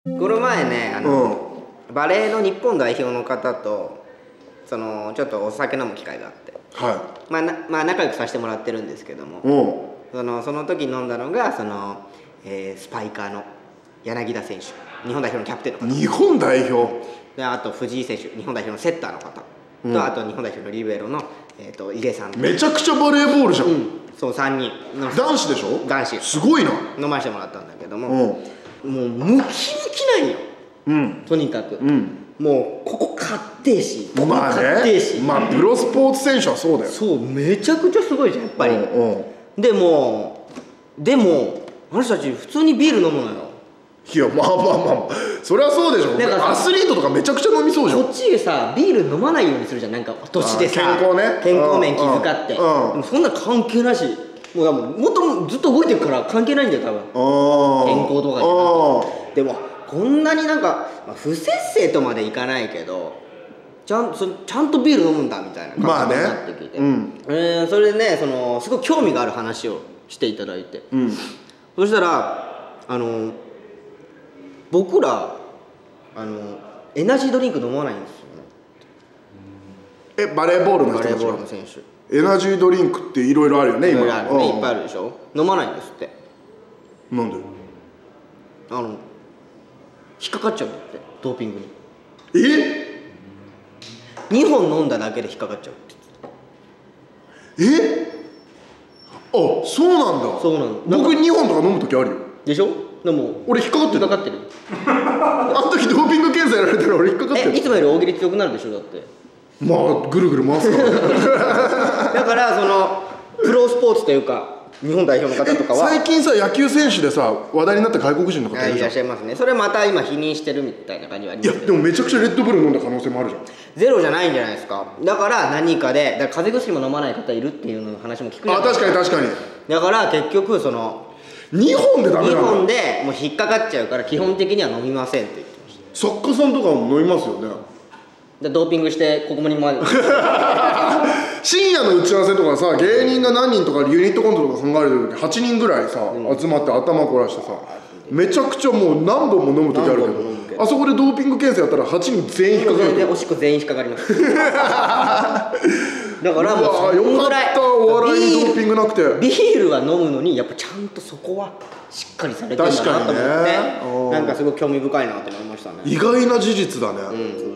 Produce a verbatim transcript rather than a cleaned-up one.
この前ねあの、うん、バレーの日本代表の方とそのちょっとお酒飲む機会があって、はい、まあ、なまあ仲良くさせてもらってるんですけども、うん、そのその時飲んだのがその、えー、スパイカーの柳田選手、日本代表のキャプテンの方、 日本代表で、あと藤井選手、日本代表のセッターの方、うん、とあと日本代表のリベロの、えー、と入江さん。 めちゃくちゃバレーボールじゃん、うん、 そうさんにん男子でしょ。 男子すごいな。 飲ませてもらったんだけども、うん、もうムキムキなんよ、うん、とにかく、うん、もうここかってえし、ここかってえし、 まあね、まあプロスポーツ選手はそうだよ。 そう、めちゃくちゃすごいじゃんやっぱり、うんうん、でもでもあの人たち普通にビール飲むのよ。 いや、まあまあまあそれはそうでしょ。アスリートとかめちゃくちゃ飲みそうじゃん。 こっちでさビール飲まないようにするじゃん、なんか年でさ健康ね、 健康面気遣って、でもそんな関係なし、もうもっとずっと動いてるから関係ないんだよ多分、健康とかに。でもこんなになんか、まあ、不摂生とまでいかないけどちゃんそちゃんとビール飲むんだみたいな感じになってきて、まあね、うん、えー、それでねそのすごい興味がある話をしていただいて、うん、そしたらあの僕らあのエナジードリンク飲まないんですよね。 えバレーボールの人たちはバレーボールの選手、 エナジードリンクっていろいろあるよね。今いろいろあるね、いっぱいあるでしょ。 飲まないんですって。 なんで？ あの引っかかっちゃうんだって、ドーピングに。 え？ にほん飲んだだけで引っかかっちゃうって言ってた。え？あ、そうなんだ。 そうなの。 僕にほんとか飲む時あるよ。 でしょ。でも俺引っかかってる。 引っかかってるあの時ドーピング検査やられたら俺引っかかってる。 え、いつもより大喜利強くなるでしょだって。 まあぐるぐる回すからだからそのプロスポーツというか日本代表の方とかは最近さ野球選手でさ話題になった外国人の方いらっしゃいますね。それまた今否認してるみたいな感じはあります。 いやでもめちゃくちゃレッドブル飲んだ可能性もあるじゃん。 ゼロじゃないんじゃないですか。だから何かでだから風邪薬も飲まない方いるっていうの話も聞くじゃないですか。 あ、確かに確かに。だから結局そのにほんでダメなんだ。 にほんでもう引っかかっちゃうから基本的には飲みませんって言ってました。 作家さんとかも飲みますよね。 でドーピングしてここにまで深夜の打ち合わせとかさ、芸人が何人とかユニットコントとか考える時はちにんぐらいさ、うん、集まって頭凝らしてさめちゃくちゃもう何本も飲む時あるけど、あそこでドーピング検査やったらはちにん全員引っかかる。 全然おしっこ全員引っかかりますだからもうそのぐらいお笑いにドーピングなくてビールは飲むのにやっぱちゃんとそこはしっかりされてるんだなと思って、ね、なんかすごい興味深いなと思いましたね。 意外な事実だね、 うん